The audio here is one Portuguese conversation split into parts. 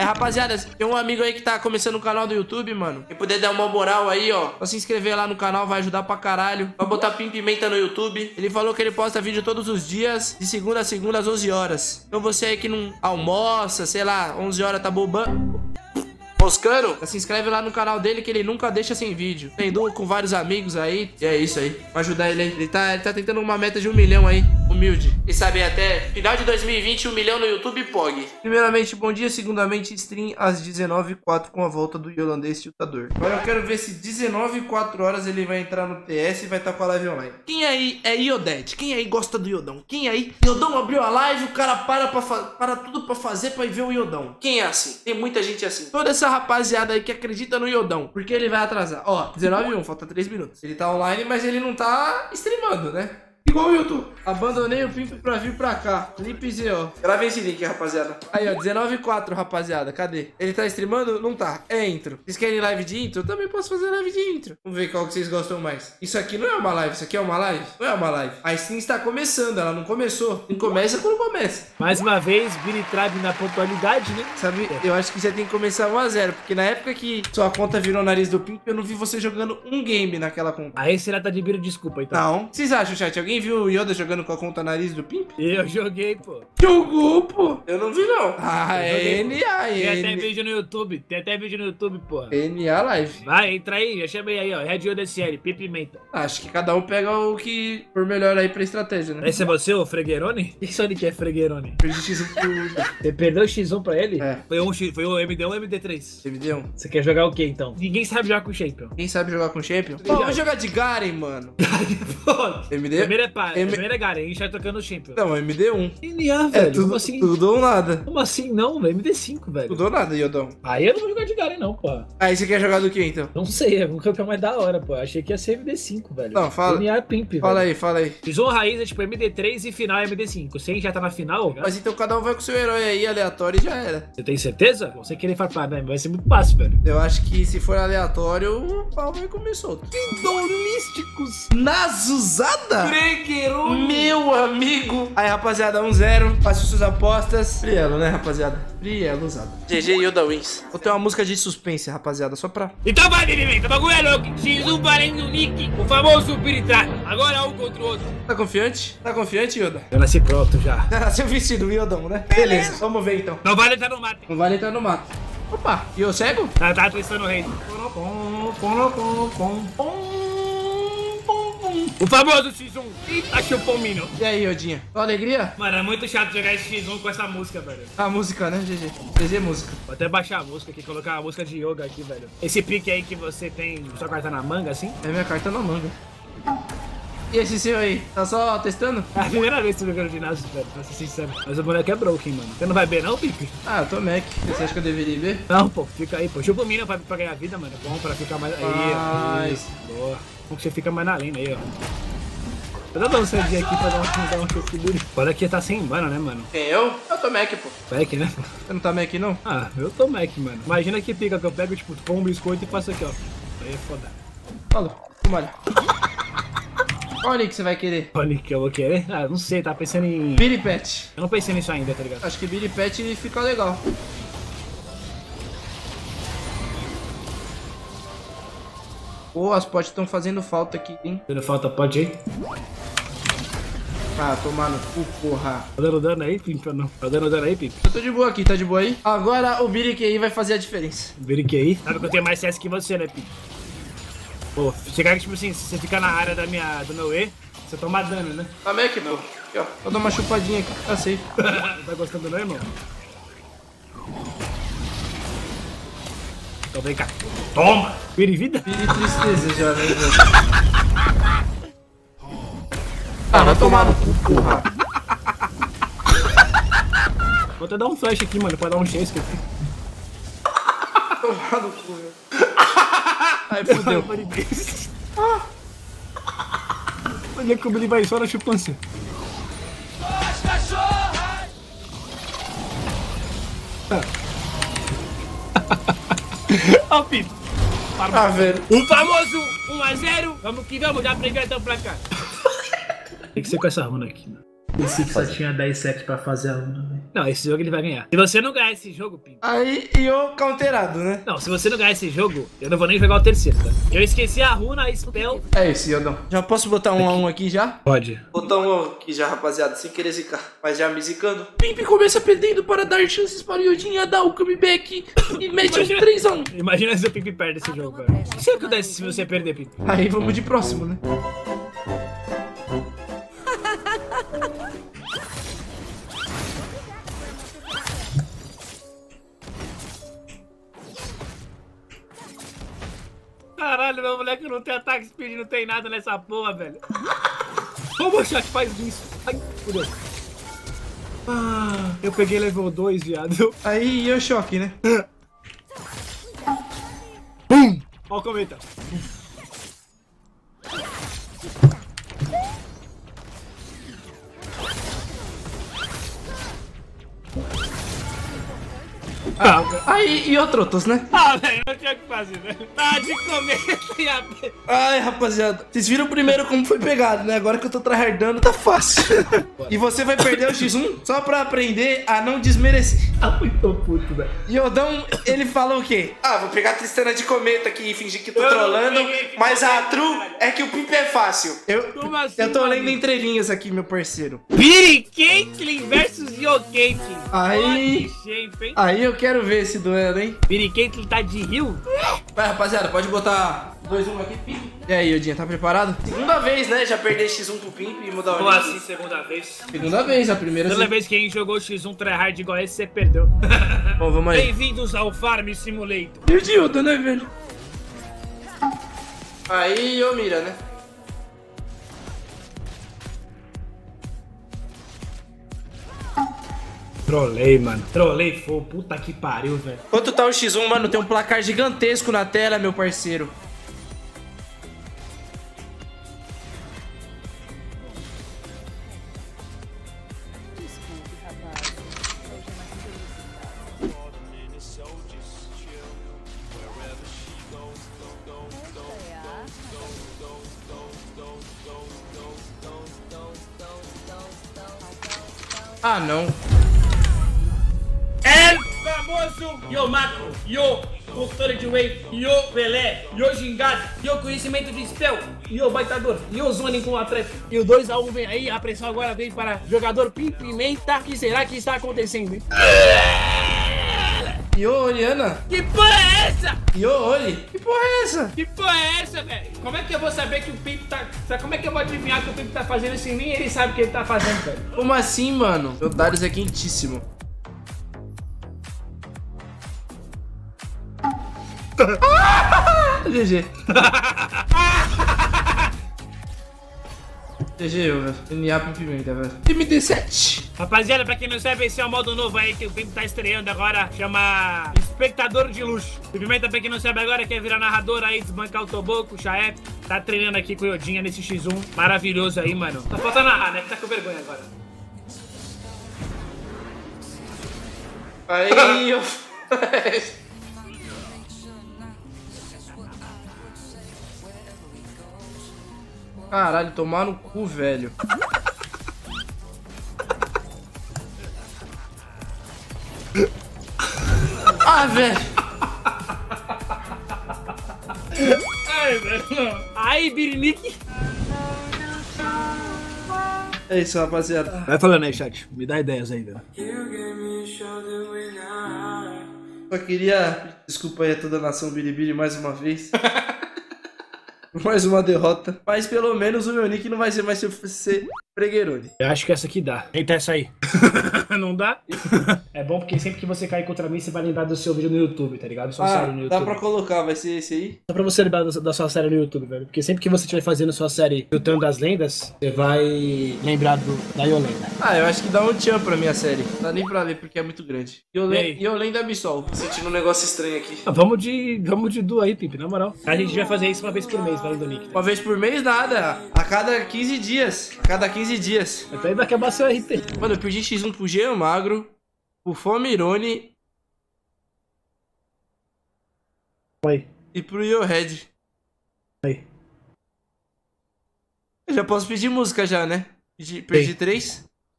rapaziada, tem um amigo aí que tá começando um canal do YouTube, mano. Quem puder dar uma moral aí, ó, só se inscrever lá no canal, vai ajudar pra caralho. Vai botar Pim Pimenta no YouTube. Ele falou que ele posta vídeo todos os dias, de segunda a segunda às 11 horas. Então você aí que não almoça, sei lá, 11 horas tá bobando, moscando, se inscreve lá no canal dele que ele nunca deixa sem vídeo. Tem duo com vários amigos aí. E é isso aí. Vai ajudar ele aí. Ele tá tentando uma meta de 1 milhão aí. Humilde. E sabe, até final de 2020, 1 milhão no YouTube POG. Primeiramente, bom dia. Segundamente, stream às 19h04 com a volta do holandês tiltador. Agora eu quero ver se 19h04 ele vai entrar no TS e vai estar com a live online. Quem aí é Iodete? Quem aí gosta do Iodão? Quem aí? Iodão abriu a live, o cara para tudo pra fazer pra ir ver o Iodão. Quem é assim? Tem muita gente assim. Toda essa rapaziada aí que acredita no Iodão, porque ele vai atrasar. Ó, 19h01, falta 3 minutos. Ele tá online, mas ele não tá streamando, né? Igual o YouTube. Abandonei o Pimp pra vir pra cá. Lipz, ó. Gravei esse link, rapaziada. Aí, ó, 19h04, rapaziada. Cadê? Ele tá streamando? Não tá. É intro. Vocês querem live de intro? Eu também posso fazer live de intro. Vamos ver qual que vocês gostam mais. Isso aqui não é uma live. Isso aqui é uma live? Não é uma live. A stream está começando. Ela não começou. Não começa quando começa. Mais uma vez, Billy Tribe na pontualidade, né? Sabe, eu acho que você tem que começar 1-0. Porque na época que sua conta virou nariz do Pimp, eu não vi você jogando um game naquela conta. Aí será tá de Billy, desculpa, então. Não. O que vocês acham, chat? Alguém viu o Yoda jogando com a conta nariz do Pimp? Eu joguei, pô. Jogou, pô. Eu não vi, não. Ah, é NA, Tem até vídeo no YouTube. Tem até vídeo no YouTube, pô. NA Live. Vai, entra aí. Já chamei aí, ó. Red ODSL, Pimenta. Acho que cada um pega o que for melhor aí pra estratégia, né? Esse é você, o Freguerone? O que Sonic é Freguerone? Perdi X1 pro... Você perdeu o X1 pra ele? É. Foi o MD1 ou MD3? MD1. Você quer jogar o que, então? Ninguém sabe jogar com Champion. Quem sabe jogar com Champion? Pô, vou jogar de Garen, mano. Pô, MD? primeiro é Garen, a gente vai tocando o Champion. Não, MD1. NA, velho. É, tudo, Como assim? tudo ou nada. Como assim não, velho? MD5, velho. Tudo ou nada, Iodão. Aí eu não vou jogar de Garen, não, pô. Aí você quer jogar do que, então? Não sei, é um campeão mais da hora, pô. Achei que ia ser MD5, velho. Não, fala. NA é Pimp, Fala velho. aí, fala aí. X1 raiz é tipo MD3 e final é MD5. Se a gente já tá na final, Mas então cada um vai com seu herói aí, aleatório, e já era. você tem certeza? Você querer farpar, né? Vai ser muito fácil, velho. Eu acho que se for aleatório, o pau vai comer solto. Idolísticos! Nazuzada? Freguerone! Meu amigo! Aí, rapaziada, 1-0. Faça suas apostas. Frielo, né, rapaziada? Frielo usado. GG Yoda Wins. Vou ter uma música de suspense, rapaziada, só pra... Então vai, Pimenta, o bagulho é louco. X1 valendo o Nick, o famoso Piritrack. Agora um contra o outro. Tá confiante? Tá confiante, Yoda? Eu nasci pronto já. Seu vestido, Yodão, né? Beleza, vamos ver então. Não vale entrar no mato. Não vale entrar no mato. Opa, e eu cego? Tá testando o rei. O famoso X1. Eita, chupomino. E aí, Yodinha? Só alegria? Mano, é muito chato jogar esse X1 com essa música, velho. A música, né, GG? GG música. Vou até baixar a música aqui, colocar a música de yoga aqui, velho. Esse pique aí que você tem, sua carta na manga, assim? É minha carta na manga. E esse seu aí? Tá só testando? É a primeira vez que tô jogando ginásio, velho, pra ser sincero. Mas o boneco é broken, mano. Você não vai ver não, Pipe? Ah, eu tô Mac. Você acha que eu deveria ir ver? Não, pô, fica aí, pô. Chupa o mina pra ganhar vida, mano. Bom pra ficar mais... Aí, isso. Boa. Bom que você fica mais na linha aí, ó. Vou dar uma lançadinha aqui pra dar uma configura. Olha que tá sem mana, né, mano? Quem, eu? Eu tô Mac, pô. Mac, né? Você não tá Mac, não? Ah, eu tô Mac, mano. Imagina que pica que eu pego, tipo, pão um biscoito e faço aqui, ó. Aí é foda. Falou. Olha. Qual nick você vai querer? Olha que eu vou querer. Ah, não sei, tá pensando em... Billy Pet. Eu não pensei nisso ainda, tá ligado? Acho que Billy Pet fica legal. Pô, as potes estão fazendo falta aqui, hein? Dando falta, pode ir. Ah, tomar no cu, porra. Tá dando dano aí, Pimp, ou não? Tá dando dano aí, Pimp? Eu tô de boa aqui, tá de boa aí? Agora o Billy QI vai fazer a diferença. Vira que aí. Sabe que eu tenho mais CS que você, né, Pimp? Pô, chegar que, tipo assim, se você ficar na área do meu E, você toma dano, né? Tá Mac, pô. Aqui, ó. Vou dar uma chupadinha aqui. Tá safe. Tá gostando, não, irmão? Então vem cá. Toma! Vira em vida? Billy tristeza já, né, velho? Ah, vai tomar no cu, porra. Vou até dar um flash aqui, mano, pra dar um chase aqui. Tomar no cu, velho. Aí fudeu. Olha como ele vai só na chupância. Ó, Pito. Ah, velho. O famoso 1-0. Vamos que vamos, já aprendeu então pra cá. Tem que ser com essa runa aqui, mano. Esse que só tinha 10 sets pra fazer a Luna, velho. Não, esse jogo ele vai ganhar. Se você não ganhar esse jogo, Pim. Aí, e eu counterado, né? Não, se você não ganhar esse jogo, eu não vou nem jogar o terceiro, tá? Eu esqueci a runa, a spell. É esse, Yodão. Já posso botar 1 a 1 aqui já? Pode. Botar 1 a 1 aqui já, rapaziada, sem querer zicar. Mas já me zicando. Pimp começa perdendo para dar chances para o Yodinha dar o comeback e mete um 3 a 1. Imagina se o Pimp perde esse jogo, velho. O que acontece se você perder, Pimp? Aí vamos de próximo, né? Caralho, meu moleque não tem ataque speed, não tem nada nessa porra, velho. Como o chat faz isso? Ai, fudeu. Ah, eu peguei level 2, viado. Aí eu choque, né? Bum! Ó o cometa. Aí, e outros, né? Ah, velho, não tinha o que fazer, velho. Tá de cometa e a... Ai, rapaziada, vocês viram primeiro como foi pegado, né? Agora que eu tô tryhardando, tá fácil. E você vai perder o X1 só pra aprender a não desmerecer. Tá muito puto, velho. Yodão, ele fala o quê? Ah, vou pegar a Tristana de cometa aqui e fingir que tô Eu não trolando, peguei mas a cometa, true caralho. é que o Pimp é fácil. Como assim, eu tô mano? lendo entrelinhas aqui, meu parceiro. Billy Caitlyn versus Yo Caitlyn. Aí- Shape, hein? Aí eu quero ver esse duelo, hein? Billy Caitlyn tá de rio? Vai, rapaziada, pode botar 2-1 aqui, Pimp. E aí, Yodinha, tá preparado? Segunda vez, né? Já perder X1 pro Pimp e mudar o Como link. assim, segunda vez? Segunda vez, a primeira Toda você... vez que a gente jogou X1 tryhard igual esse, você perdeu. Bom, vamos aí. Bem-vindos ao Farm Simulator. E o de Yoda, né, velho? Aí, ô mira, né? Trolei, mano. Trolei, foi. Puta que pariu, velho. Quanto tá o X1, mano? Tem um placar gigantesco na tela, meu parceiro. Desculpe, rapaz. Hoje é mais inteligente. Ah, não. El famoso Yo Macro, Yo consultor de Wave, Yo Pelé, Yo Gingado, Yo conhecimento de spell, Yo baitador, Yo zoning com o atleta. E o 2-1 vem aí, a pressão agora vem para jogador Pim Pimenta. O que será que está acontecendo, hein? E ô, Oriana? Que porra é essa? E ô, Oli? Que porra é essa? Que porra é essa, velho? Como é que eu vou saber que o Pimp tá... Como é que eu vou adivinhar que o Pimp tá fazendo isso em mim e ele sabe o que ele tá fazendo, velho? Como assim, mano? Meu Darius é quentíssimo. GG. GG, eu, velho. NA pro Pimenta, velho. MD7. Rapaziada, pra quem não sabe, esse é o modo novo aí que o Pimp tá estreando agora. Chama Espectador de Luxo. O Pimenta, pra quem não sabe agora, quer virar narrador aí, desbancar o Toboco, o Chaep. Tá treinando aqui com o Yodinha nesse X1. Maravilhoso aí, mano. Só falta narrar, né? Que tá com vergonha agora. Aí, eu... Caralho, tomar no cu, velho. Ah, velho. Ai, velho. Ai, Birinique. É isso, rapaziada. Vai falando aí, chat. Me dá ideias aí, velho. Só queria pedir desculpa aí a toda a nação Biribiri mais uma vez. Mais uma derrota. Mas pelo menos o meu nick não vai ser mais ser Preguerone. Eu acho que essa aqui dá. Eita, essa aí. Não dá? É bom porque sempre que você cair contra mim, você vai lembrar do seu vídeo no YouTube, tá ligado? Sua série no YouTube. Dá pra colocar, vai ser esse aí? Só pra você lembrar da sua série no YouTube, velho. Porque sempre que você estiver fazendo sua série Lutando das Lendas, você vai lembrar da Yolanda. Ah, eu acho que dá um tchan pra minha série. Não dá nem pra ler porque é muito grande. Ei. Yolanda Absol. Sentindo um negócio estranho aqui. Vamos de duo aí, Pimp, na moral. A gente vai fazer isso uma vez por mês, valendo o Nick. Uma vez por mês, nada. A cada 15 dias. A cada 15 dias. Até vai acabar seu RT. Mano, eu perdi X1 pro Jean Magro, pro Fomirone Oi. e pro Yohead. Oi. Eu já posso pedir música já, né? Perdi Sim. 3.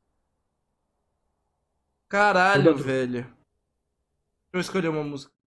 Caralho, velho. Deixa eu escolher uma música.